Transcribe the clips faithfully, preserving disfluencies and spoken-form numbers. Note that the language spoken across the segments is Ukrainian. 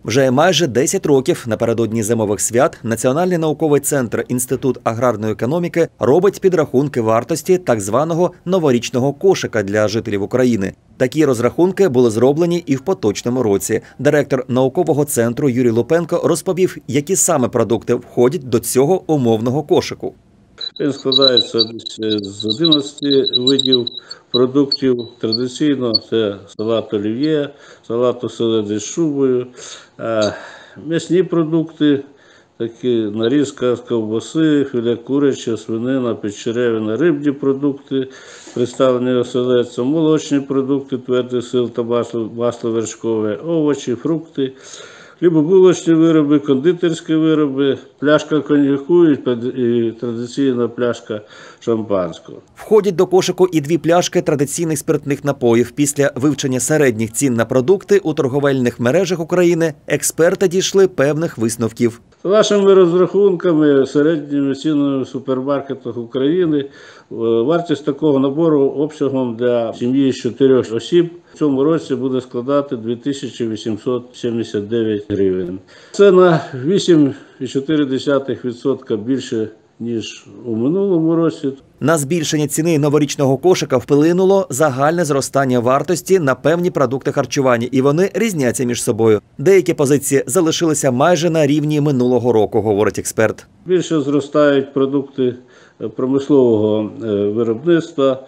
Вже майже десять років напередодні зимових свят Національний науковий центр Інститут аграрної економіки робить підрахунки вартості так званого новорічного кошика для жителів України. Такі розрахунки були зроблені і в поточному році. Директор наукового центру Юрій Лупенко розповів, які саме продукти входять до цього умовного кошику. Він складається з одинадцяти видів продуктів. Традиційно це салат олів'є, салат оселедець з шубою, м'ясні продукти, такі нарізка з ковбаси, філе куряче, свинина, підчеревина, рибні продукти, представлені оселедцем, молочні продукти, твердих сил та масло, масло вершкове, овочі, фрукти, хлібобулочні вироби, кондитерські вироби, пляшка коньяку і традиційна пляшка шампанського. Входять до кошику і дві пляшки традиційних спиртних напоїв. Після вивчення середніх цін на продукти у торговельних мережах України експерти дійшли певних висновків. За нашими розрахунками, середніми цінами в супермаркетах України, вартість такого набору обсягом для сім'ї з чотирьох осіб в цьому році буде складати дві тисячі вісімсот сімдесят дев'ять гривень. Це на вісім цілих чотири десятих відсотка більше, ніж у минулому році. На збільшення ціни новорічного кошика вплинуло загальне зростання вартості на певні продукти харчування, і вони різняться між собою. Деякі позиції залишилися майже на рівні минулого року, говорить експерт. Більше зростають продукти промислового виробництва,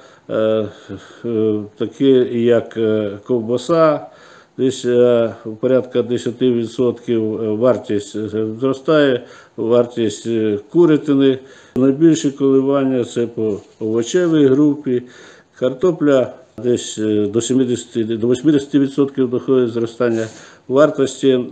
такі як ковбаса, десь порядка десять відсотків вартість зростає, вартість курятини. Найбільші коливання – це по овочевій групі, картопля десь до сімдесяти до восьмидесяти відсотків доходить зростання вартості,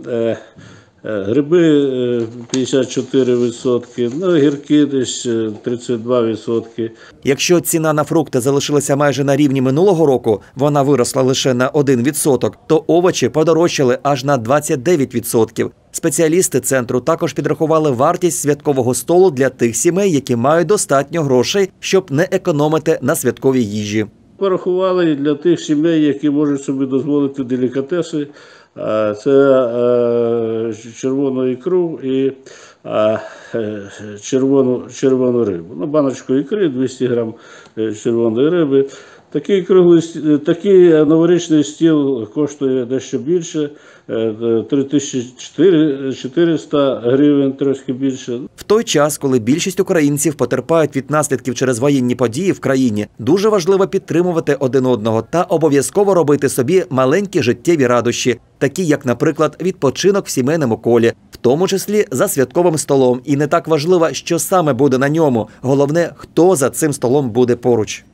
гриби п'ятдесят чотири відсотки, ну, огірки десь тридцять два відсотки. Якщо ціна на фрукти залишилася майже на рівні минулого року, вона виросла лише на один відсоток, то овочі подорожчали аж на двадцять дев'ять відсотків. Спеціалісти центру також підрахували вартість святкового столу для тих сімей, які мають достатньо грошей, щоб не економити на святковій їжі. Порахували для тих сімей, які можуть собі дозволити делікатеси. Це червону ікру і червону, червону рибу. Ну, баночку ікри, двісті грам червоної риби. Такий круглий, такий новорічний стіл коштує дещо більше, три тисячі чотириста гривень, трошки більше. В той час, коли більшість українців потерпають від наслідків через воєнні події в країні, дуже важливо підтримувати один одного та обов'язково робити собі маленькі життєві радощі, такі як, наприклад, відпочинок в сімейному колі, в тому числі за святковим столом. І не так важливо, що саме буде на ньому, головне, хто за цим столом буде поруч.